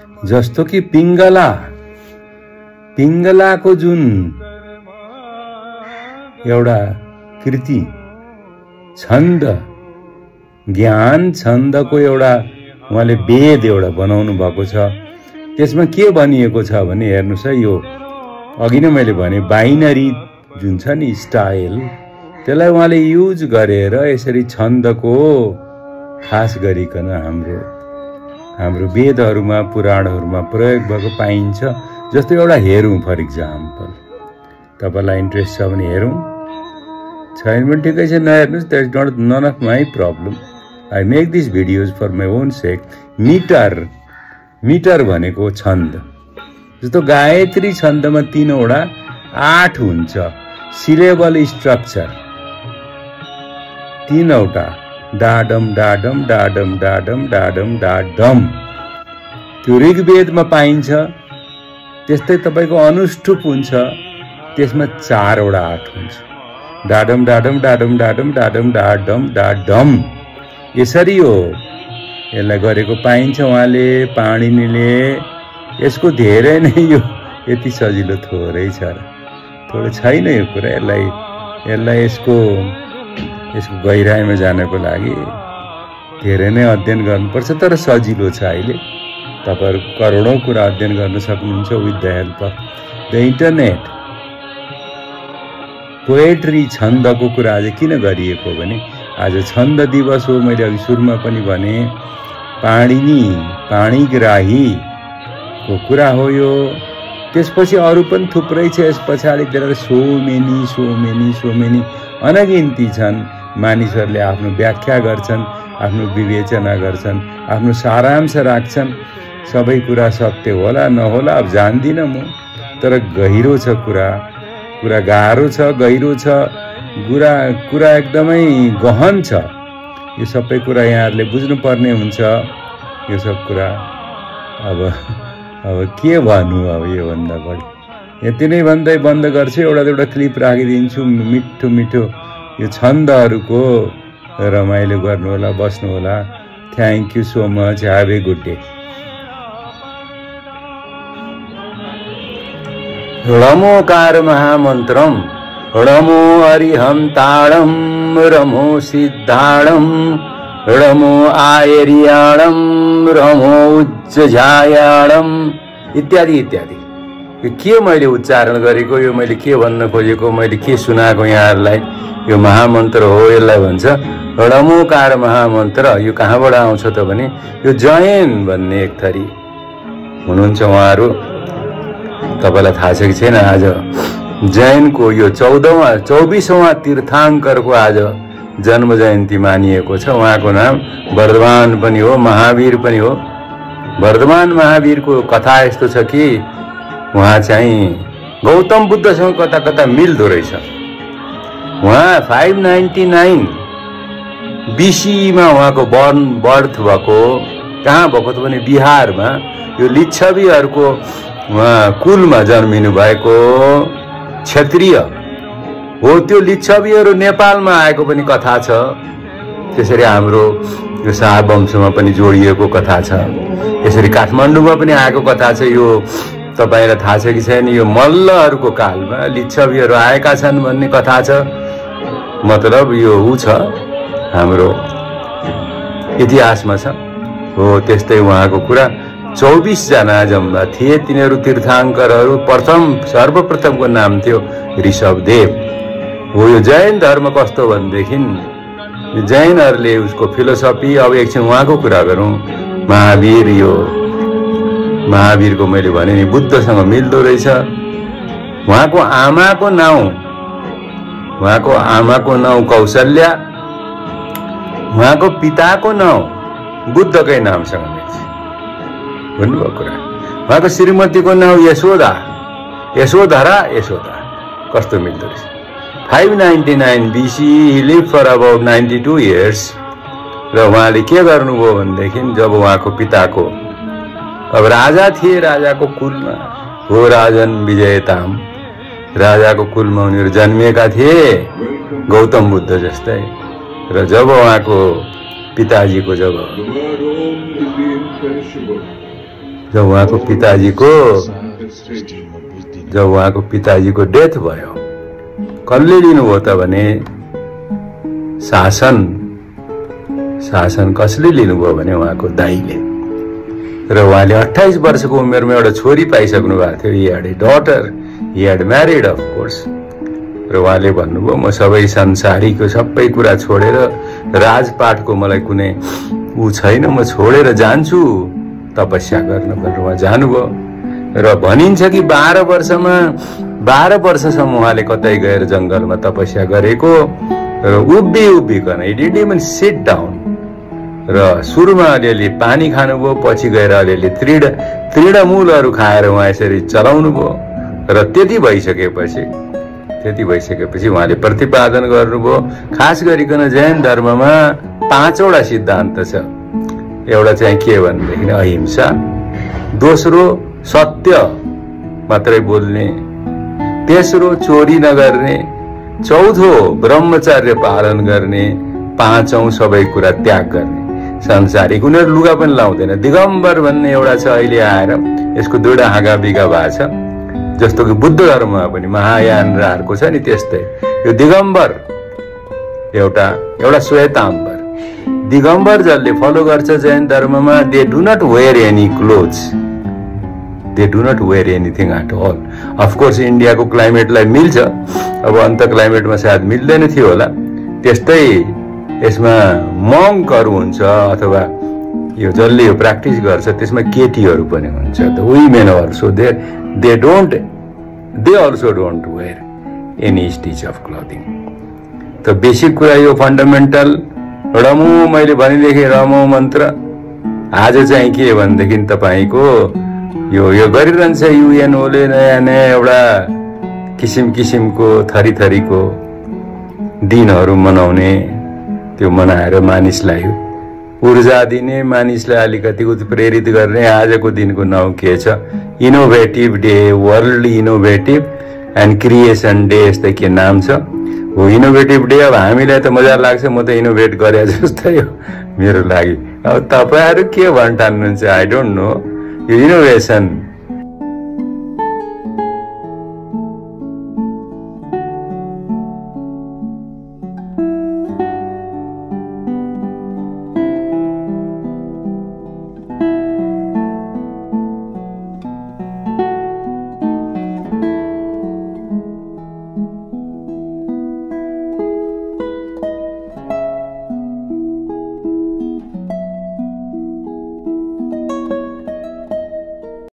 जस्तो कि पिङ्गलाको जुन एउटा कृति छन्द ज्ञान छन्दको एउटा उहाँले वेद एउटा बनाउनु भएको छ। त्यसमा के भनिएको छ भने हेर्नुस् है, यो अघि नै मैले भने बाइनरी जुन छ नि स्टाइल, त्यसलाई उहाँले युज गरेर यसरी छन्दको खास गरिकन हाम्रो वेदहरूमा पुराणहरूमा प्रयोग भएको पाइन्छ। जस्तो एउटा हेरौँ, फर इक्जाम्पल, तपाईँलाई इन्ट्रेस्ट छ भने हेरौँ, छैन भने ठिकै छ, नहेर्नुहोस्, that is none of my problem. I make this videos for my own sake. Metre भनेको छन्द, जस्तो गायत्री छन्दमा 3 वटा 8 हुन्छ सिलेबल स्ट्रक्चर, 3 वटा डाडम डाडम डाडम डाडम डाडम डाडम, त्यो ऋग्वेदमा पाइन्छ। त्यस्तै तपाईँको अनुष्टुप हुन्छ, त्यसमा 4 वटा 8 हुन्छ, डाडम डाडम डाडम डाडम डाडम डाडम डाडम, यसरी हो यसलाई गरेको पाइन्छ उहाँले, पाणिनीले। यसको धेरै नै यो यति सजिलो थोरै छ र, थोरै छैन यो कुरा। यसलाई यसको गहिराइमा जानको लागि धेरै नै अध्ययन गर्नुपर्छ, तर सजिलो छ। अहिले तपाईँहरू करोडौँ कुरा अध्ययन गर्न सक्नुहुन्छ with the help of the internet. Poetry छन्दको कुरा आज किन गरिएको भने आज छन्द दिवस हो। मैले अघि सुरुमा पनि भने पाणिग्राहीको कुरा हो यो। त्यसपछि अरू पनि थुप्रै छ, यस पछाडितिर सो मेनी अनगिन्ती छन्। मानिसहरूले आफ्नो व्याख्या गर्छन्, आफ्नो विवेचना गर्छन्, आफ्नो सारांश राख्छन्। सबै कुरा सत्य होला नहोला अब जान्दिनँ म, तर गहिरो छ कुरा गाह्रो छ, गहिरो छ, कुरा एकदमै गहन छ। यो सबै कुरा यहाँहरूले बुझ्नुपर्ने हुन्छ। यो सब कुरा अब के भन्नु, अब योभन्दा बढी यति नै भन्दै बन्द गर्छु। एउटा क्लिप राखिदिन्छु मिठो यो छन्दहरूको। रमाइलो गर्नुहोला, बस्नुहोला। Thank you so much, have a good day. रमोकार महामन्त्रम रमो अरिहं ताडं रमो सिद्धाडं रमो आयर्याडं रमो उज्जझायाडं इत्यादि इत्यादि। यो के मैले उच्चारण गरेको, यो मैले के भन्न खोजेको, मैले के सुनाएको यहाँहरूलाई, यो महामन्त्र हो। यसलाई भन्छ रमोकार महामन्त्र। यो कहाँबाट आउँछ त भने यो जैन भन्ने एक थरी हुनुहुन्छ उहाँहरू, तपाईँलाई थाहा छ कि छैन। आज जैनको यो 24औं तीर्थाङ्करको आज जन्म जयन्ती मानिएको छ। उहाँको नाम वर्धमान पनि हो, महावीर पनि हो। वर्धमान महावीरको कथा यस्तो छ कि उहाँ चाहिँ गौतम बुद्धसँग कता कता मिल्दो रहेछ। उहाँ 599 BC-मा उहाँको बर्थ भएको। कहाँ भएको त भने बिहारमा, यो लिच्छवीहरूको उहाँ कुलमा जन्मिनु भएको क्षत्रिय हो। त्यो लिच्छवीहरू नेपालमा आएको पनि कथा छ। त्यसरी हाम्रो यो शाह वंशमा पनि जोडिएको कथा छ। यसरी काठमाडौँमा पनि आएको कथा छ। यो तपाईँलाई थाहा छ कि छैन, यो मल्लहरूको कालमा लिच्छवीहरू आएका छन् भन्ने कथा छ। मतलब यो छ हाम्रो इतिहासमा छ हो। त्यस्तै उहाँको कुरा 24 जना जम्मा थिए। तिनीहरू तीर्थाङ्करहरू। सर्वप्रथमको नाम थियो ऋषभदेव हो। यो जैन धर्म कस्तो भनेदेखि जैनहरूले उसको फिलोसफी, अब एकछिन उहाँको कुरा गरौँ। महावीरको मैले भने नि बुद्धसँग मिल्दो रहेछ। उहाँको आमाको नाउँ कौशल्या, उहाँको पिताको नाउँ बुद्धकै नामसँग मिल्छ भन्नुभएको कुरा। उहाँको श्रीमतीको नाउँ यशोदा, कस्तो मिल्दो रहेछ। 599 BC, he lived for about 92 years। र उहाँले के गर्नुभयो भनेदेखि जब उहाँको पिताको अब राजा थिए, राजाको कुलमा हो, राजन विजयताम, राजाको कुलमा उनीहरू जन्मिएका थिए गौतम बुद्ध जस्तै। र जब उहाँको पिताजीको जब जब उहाँको पिताजीको डेथ भयो, कसले लिनुभयो त भने शासन कसले लिनुभयो भने उहाँको दाइले। र उहाँले 28 वर्षको उमेरमा एउटा छोरी पाइसक्नु भएको थियो। He had a daughter, he had married of course. र उहाँले भन्नुभयो म सबै संसारीको सबै कुरा छोडेर, राजपाटको मलाई कुनै छैन, म छोडेर जान्छु तपस्या गर्न भनेर उहाँ जानुभयो। र भनिन्छ कि 12 वर्षसम्म उहाँले कतै गएर जंगलमा तपस्या गरेको र उभिकन he didn't even sit down। र सुरुमा अलिअलि पानी खानुभयो, पछि गएर अलिअलि तृणमूलहरू खाएर उहाँ यसरी चलाउनु भयो। र त्यति भइसकेपछि उहाँले प्रतिपादन गर्नुभयो। खास गरिकन जैन धर्ममा 5वटा सिद्धान्त छ। एउटा चाहिँ के भनेदेखि अहिंसा, दोस्रो सत्य मात्रै बोल्ने, तेस्रो चोरी नगर्ने, चौथो ब्रह्मचर्य पालन गर्ने, पाँचौं सबै कुरा त्याग गर्ने। संसारिक उनीहरू लुगा पनि लाउँदैन। दिगम्बर भन्ने एउटा छ, अहिले आएर यसको दुईटा हाँगा बिगा भएको छ। जस्तो कि बुद्ध धर्ममा पनि महायान र अर्को छ नि, त्यस्तै यो दिगम्बर एउटा श्वेताम्बर। दिगम्बर जसले फलो गर्छ जैन धर्ममा, they do not wear any clothes, they do not wear anything at all. Of course इन्डियाको क्लाइमेटलाई मिल्छ, अब अन्त क्लाइमेटमा सायद मिल्दैन थियो होला। त्यस्तै यसमा मङ्कहरू हुन्छ अथवा यो जसले यो प्र्याक्टिस गर्छ त्यसमा केटीहरू पनि हुन्छ। The women also they also don't wear any stitch of clothing. त बेसिक कुरा यो फन्डामेन्टल रमो, मैले भनिदेखि रमो मन्त्र। आज चाहिँ के भनेदेखि तपाईँको यो गरिरहन्छ युएनओले नयाँ एउटा किसिमको थरीको दिनहरू मनाउने, त्यो मनाएर मानिसलाई ऊर्जा दिने, मानिसलाई अलिकति उत्प्रेरित गर्ने। आजको दिनको नाउँ के छ? Innovative day, world innovative and creation day, यस्तै के नाम छ हो। इनोभेटिभ डे अब हामीलाई त मजा लाग्छ, म त इनोभेट गरे जस्तै हो मेरो लागि। अब तपाईँहरू के भन्न ठान्नुहुन्छ आई डोन्ट नो। यो इनोभेसन